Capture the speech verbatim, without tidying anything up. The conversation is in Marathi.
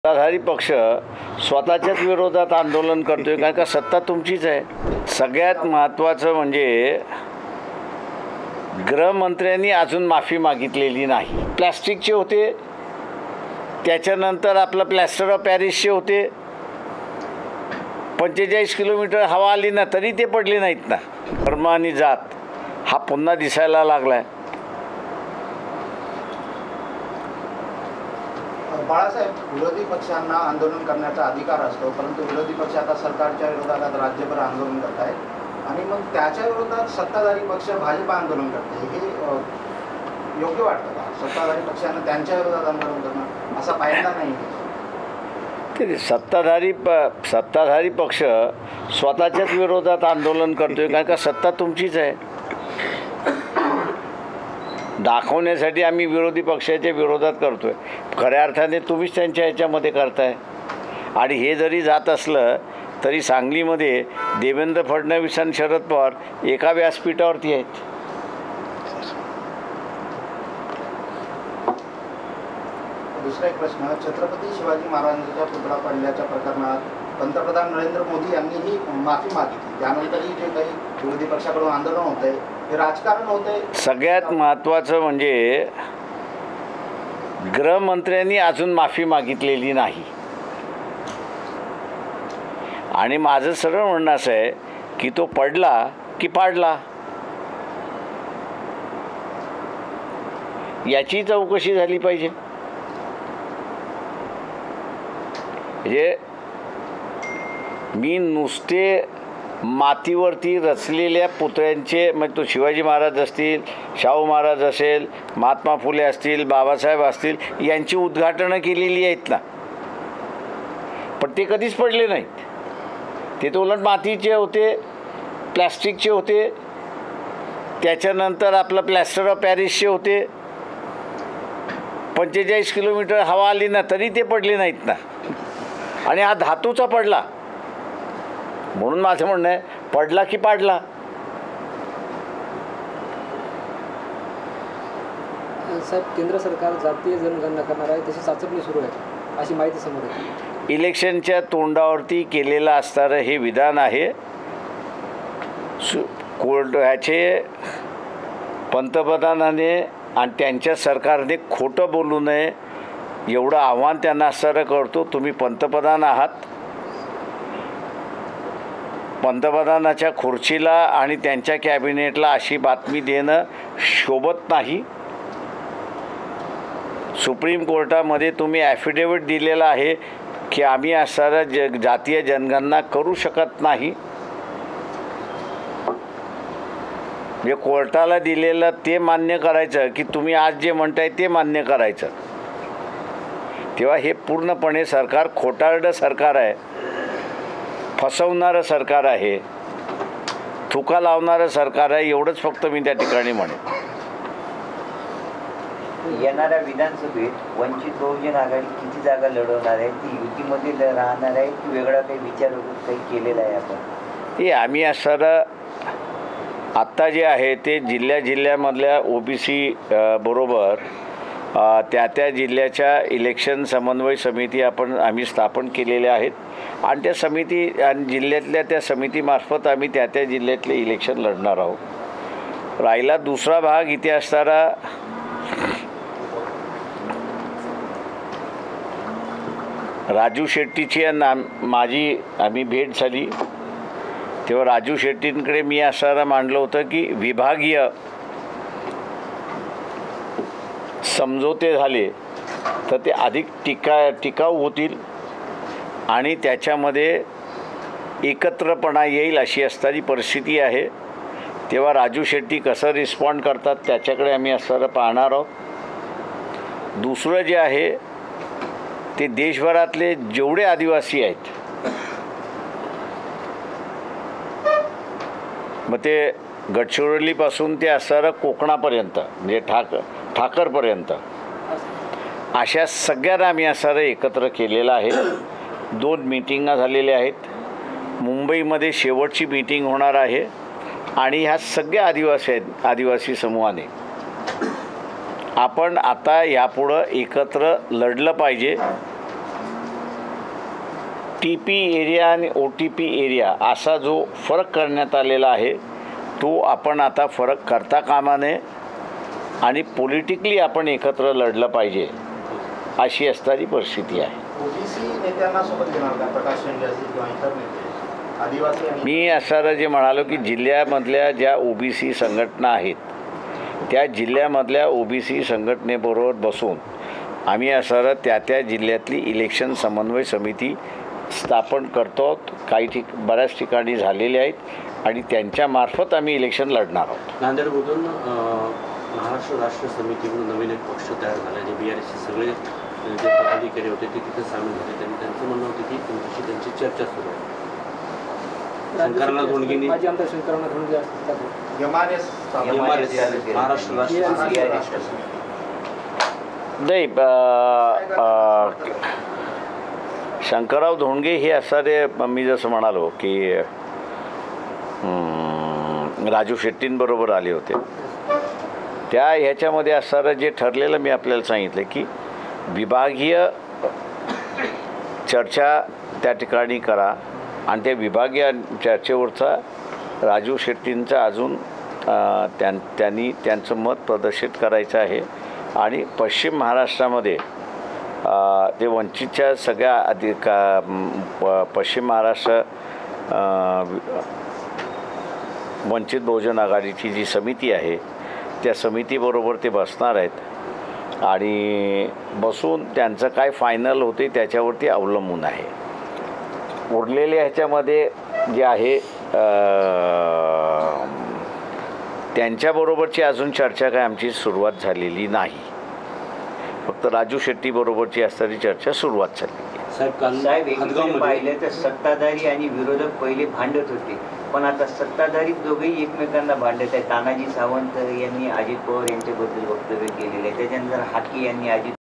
सत्ताधारी पक्ष स्वतःच्याच विरोधात आंदोलन करतोय, कारण का सत्ता तुमचीच आहे. सगळ्यात महत्त्वाचं म्हणजे गृहमंत्र्यांनी अजून माफी मागितलेली नाही. प्लॅस्टिकचे होते, त्याच्यानंतर आपलं प्लॅस्टर ऑफ पॅरिसचे होते. पंचेचाळीस किलोमीटर हवा आली ना तरी ते पडले नाहीत ना. धर्म आणि जात हा पुन्हा दिसायला लागलाय. बाळासाहेब, विरोधी पक्षांना आंदोलन करण्याचा अधिकार असतो, परंतु विरोधी पक्ष आता सरकारच्या विरोधात राज्यभर आंदोलन करत आहेत आणि मग त्याच्या विरोधात सत्ताधारी पक्ष भाजप आंदोलन करते. हे योग्य वाटतं का? सत्ताधारी पक्षांना त्यांच्या विरोधात आंदोलन करणं असा पाहिला नाही. ते सत्ताधारी प सत्ताधारी पक्ष स्वतःच्याच विरोधात आंदोलन करतोय, कारण का सत्ता तुमचीच आहे. दाखवण्यासाठी आम्ही विरोधी पक्षाच्या विरोधात करतोय. खऱ्या अर्थाने तुम्हीच त्यांच्या ह्याच्यामध्ये करताय. आणि हे जरी जात असलं तरी सांगलीमध्ये देवेंद्र फडणवीस आणि शरद पवार एका व्यासपीठावरती आहेत. दुसरा एक प्रश्न, छत्रपती शिवाजी महाराजांच्या पुतळा पडल्याच्या प्रकरणात पंतप्रधान नरेंद्र मोदी यांनीही माफी मागितली. त्यानंतरही जे काही विरोधी पक्षाकडून आंदोलन होत आहे हे राजकारण होत आहे. सगळ्यात महत्त्वाचं म्हणजे गृहमंत्र्यांनी अजून माफी मागितलेली नाही. आणि माझं सरळ म्हणणं असं आहे की तो पडला की पाडला याची चौकशी झाली पाहिजे. म्हणजे मी नुसते मातीवरती रचलेल्या पुतळ्यांचे, म्हणजे तो शिवाजी महाराज असतील, शाहू महाराज असेल, महात्मा फुले असतील, बाबासाहेब असतील, यांची उद्घाटनं केलेली आहेत ना, पण ते कधीच पडले नाहीत. ते तर उलट मातीचे होते, प्लॅस्टिकचे होते, त्याच्यानंतर आपलं प्लॅस्टर ऑफ पॅरिसचे होते. पंचेचाळीस किलोमीटर हवा आली ना तरी ते पडले नाहीत ना. आणि हा धातूचा पडला. म्हणून माझं म्हणणं आहे, पडला की पाडला. साहेब, केंद्र सरकार जातीय जनगणना करणार आहे, तशी चाचपणी सुरू आहे अशी माहिती समोर आहे. इलेक्शनच्या तोंडावरती केलेलं असणारं हे विधान आहे. सु कोर्ट ह्याचे पंतप्रधानाने आणि त्यांच्या सरकारने खोटं बोलू नये एवढं आव्हान त्यांना असणारं करतो. तुम्ही पंतप्रधान आहात, पंतप्रधानाच्या खुर्चीला आणि त्यांच्या कॅबिनेटला अशी बातमी देणं शोभत नाही. सुप्रीम कोर्टामध्ये तुम्ही ॲफिडेविट दिलेला आहे की आम्ही असणारं ज जातीय जनगणना करू शकत नाही. म्हणजे कोर्टाला दिलेलं ते मान्य करायचं की तुम्ही आज जे म्हणताय ते मान्य करायचं. तेव्हा हे पूर्णपणे सरकार खोटारडं सरकार आहे, फसवणारं सरकार आहे, थुका लावणारं सरकार आहे. एवढंच फक्त मी त्या ठिकाणी म्हणेन. येणाऱ्या विधानसभेत वंचित बहुजन आघाडी किती जागा लढवणार आहे? ती युतीमध्ये राहणार आहे की वेगळा काही विचार काही केलेला आहे आपण? हे आम्ही असणारं आत्ता जे आहे ते जिल्ह्या जिल्ह्यामधल्या ओ बी सी बरोबर त्या त्या जिल्ह्याच्या इलेक्शन समन्वय समिती आपण आम्ही स्थापन केलेल्या आहेत. आणि त्या समिती आणि जिल्ह्यातल्या त्या समितीमार्फत आम्ही त्या त्या जिल्ह्यातले इलेक्शन लढणार आहोत. राहिला दुसरा भाग इथे असणारा राजू शेट्टीची ना माझी आम्ही भेट झाली तेव्हा राजू शेट्टींकडे मी असणारा मांडलं होतं की विभागीय समझोते झाले तर ते अधिक टिका टिकाऊ होतील आणि त्याच्यामध्ये एकत्रपणा येईल अशी असणारी परिस्थिती आहे. तेव्हा राजू शेट्टी कसं रिस्पॉन्ड करतात त्याच्याकडे आम्ही असणारं पाहणार आहोत. दुसरं जे आहे ते देशभरातले जेवढे आदिवासी आहेत, मग ते गडचिरोलीपासून ते असणारं कोकणापर्यंत म्हणजे ठाक ठाकरपर्यंत अशा सगळ्यांना आम्ही असणारं एकत्र केलेलं आहे. दोन मीटिंगा झालेल्या आहेत. मुंबईमध्ये शेवटची मीटिंग होणार आहे. आणि ह्या सगळ्या आदिवासी आहेत, आदिवासी समूहाने आपण आता यापुढं एकत्र लढलं पाहिजे. टी पी एरिया आणि ओ टी पी एरिया असा जो फरक करण्यात आलेला आहे तो आपण आता फरक करता कामा नये आणि पॉलिटिकली आपण एकत्र लढलं पाहिजे अशी असणारी परिस्थिती आहे. ओबीसी नेत्यांना सोबत घेणार का? प्रकाश शेंडे असतील किंवा इतर नेते आदिवासी आणि मी असं जे म्हणालो की जिल्ह्यामधल्या ज्या ओबीसी संघटना आहेत त्या जिल्ह्यामधल्या ओबीसी संघटनेबरोबर बसून आम्ही असं त्या त्या जिल्ह्यातली इलेक्शन समन्वय समिती स्थापन करतो. काही ठिक बऱ्याच ठिकाणी झालेले आहेत आणि त्यांच्यामार्फत आम्ही इलेक्शन लढणार आहोत. नांदेडमधून अं, महाराष्ट्र राष्ट्र समितीकडून नवीन एक पक्ष तयार झाला जे बी आर एसचे सगळे जे पदाधिकारी होते ते तिथे सामील होते. त्यांनी त्यांचं म्हणणं होतं की तुमच्याशी त्यांची चर्चा सुरू आहे. शंकरनाथ धोंडगेंनी माजी आमदार शंकरनाथ धोंडगे असतात. एमआरएस महाराष्ट्र राष्ट्र नाही अ, अ, शंकरराव धोंडगे हे असणारे मी जसं म्हणालो की हम्म, राजू शेट्टींबरोबर आले होते. त्या ह्याच्यामध्ये असणारं जे ठरलेलं मी आपल्याला सांगितलं की विभागीय चर्चा त्या ठिकाणी करा आणि त्या विभागीय चर्चेवरचा राजू शेट्टींचा अजून अ, त्यां त्यांनी त्यांचं मत प्रदर्शित करायचं आहे. आणि पश्चिम महाराष्ट्रामध्ये अ, ते वंचितच्या सगळ्या आधी का प- पश्चिम महाराष्ट्र अ, वंचित बहुजन आघाडीची जी समिती आहे त्या समितीबरोबर ते बसणार आहेत आणि बसून त्यांचं काय फायनल होते त्याच्यावरती अवलंबून आहे. उरलेल्या ह्याच्यामध्ये जे आहे त्यांच्याबरोबरची अजून चर्चा काय आमची सुरुवात झालेली नाही. फक्त राजू शेट्टी बरोबरची असणारी चर्चा सुरुवात झाली. साहेब काल साहेब एकीकडे हदगावमध्ये पाहिलं तर सत्ताधारी आणि विरोधक पहिले भांडत होते पण आता सत्ताधारी दोघेही एकमेकांना भांडत आहेत. तानाजी सावंत यांनी अजित पवार यांच्याबद्दल वक्तव्य केलेलं आहे. त्याच्यानंतर हाके यांनी अजित